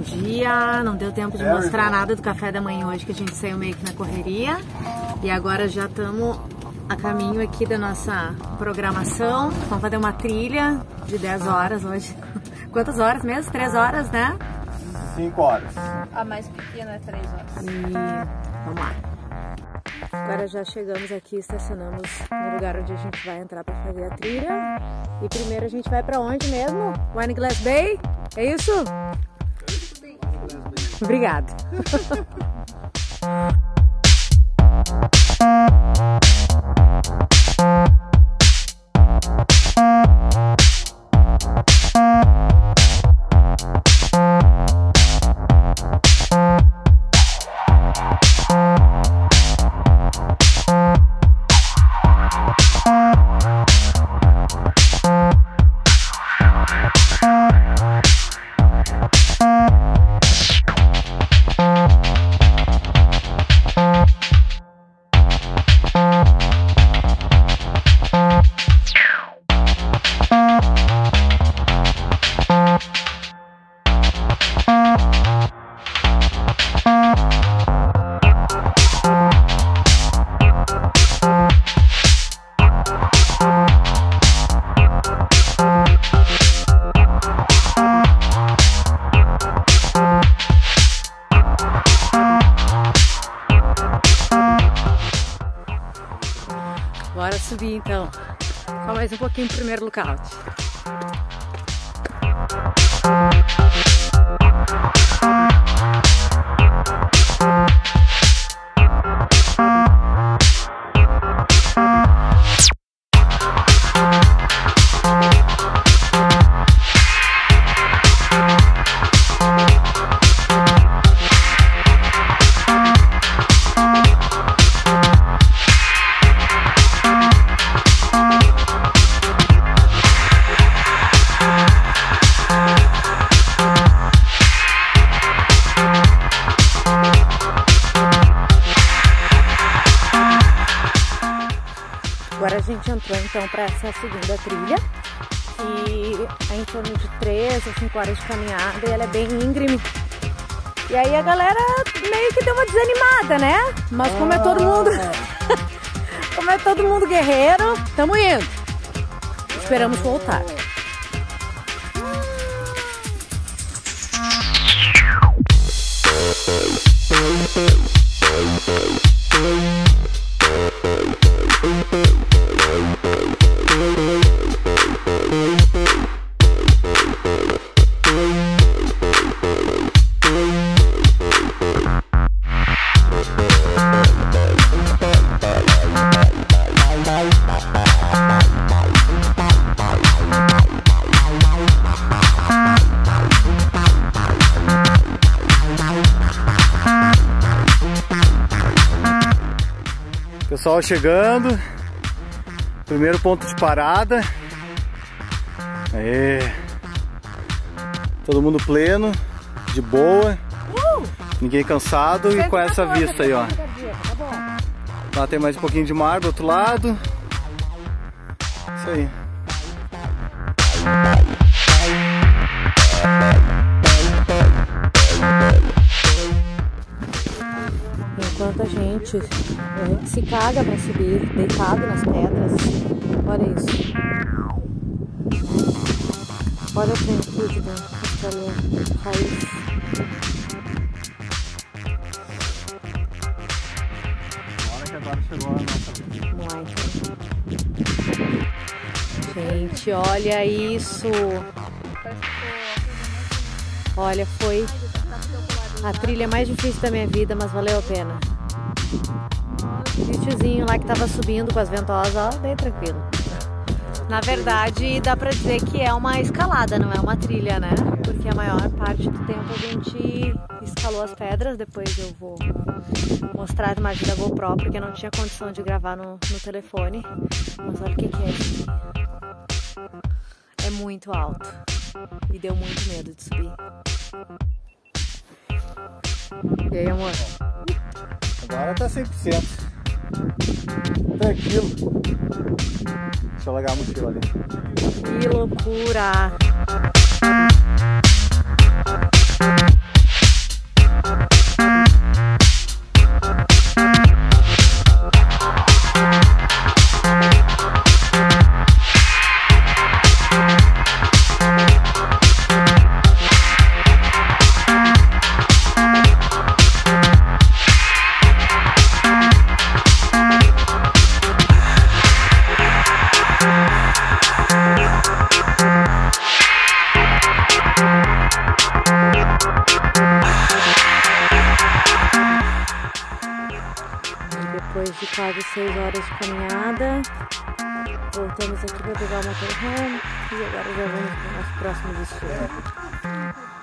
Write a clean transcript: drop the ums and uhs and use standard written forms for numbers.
dia, não deu tempo de mostrar nada do café da manhã hoje, que a gente saiu meio que na correria. E agora já estamos a caminho aqui da nossa programação. Vamos fazer uma trilha de 10 horas hoje. Quantas horas mesmo? 3 horas, né? 5 horas. A mais pequena é 3 horas. E vamos lá. Agora já chegamos aqui, estacionamos no lugar onde a gente vai entrar para fazer a trilha. E primeiro a gente vai para onde mesmo? Wineglass Bay? É isso? Sim. Obrigada. Bora subir então. Só mais um pouquinho pro primeiro lookout. Agora a gente entrou então para essa segunda trilha e é em torno de 3 ou 5 horas de caminhada e ela é bem íngreme. E aí a galera meio que deu uma desanimada, né? Mas como é todo mundo, como é todo mundo guerreiro, estamos indo. Esperamos voltar. Pessoal chegando, primeiro ponto de parada. Aê. Todo mundo pleno, de boa, ninguém cansado e com essa vista aí, ó. Lá tem mais um pouquinho de mar do outro lado. Isso aí. Enquanto a gente se caga para subir, deitado nas pedras. Olha isso. Olha a plenitude da raiz. Agora que agora chegou a nossa. Vamos lá, então. Gente, olha isso. Olha, foi a trilha mais difícil da minha vida, mas valeu a pena. O tiozinho lá que tava subindo com as ventosas, ó, bem tranquilo. Na verdade, dá pra dizer que é uma escalada, não é uma trilha, né? Porque a maior parte do tempo a gente escalou as pedras. Depois eu vou mostrar a imagem da GoPro, porque eu não tinha condição de gravar no telefone. Mas olha o que é isso. É muito alto. E deu muito medo de subir. E aí, amor? Agora tá 100%. Tranquilo. Deixa eu largar a mochila ali. Que loucura! quase 6 horas de caminhada. Voltamos aqui para pegar o motorhome e agora já vamos para o nosso próximo destino.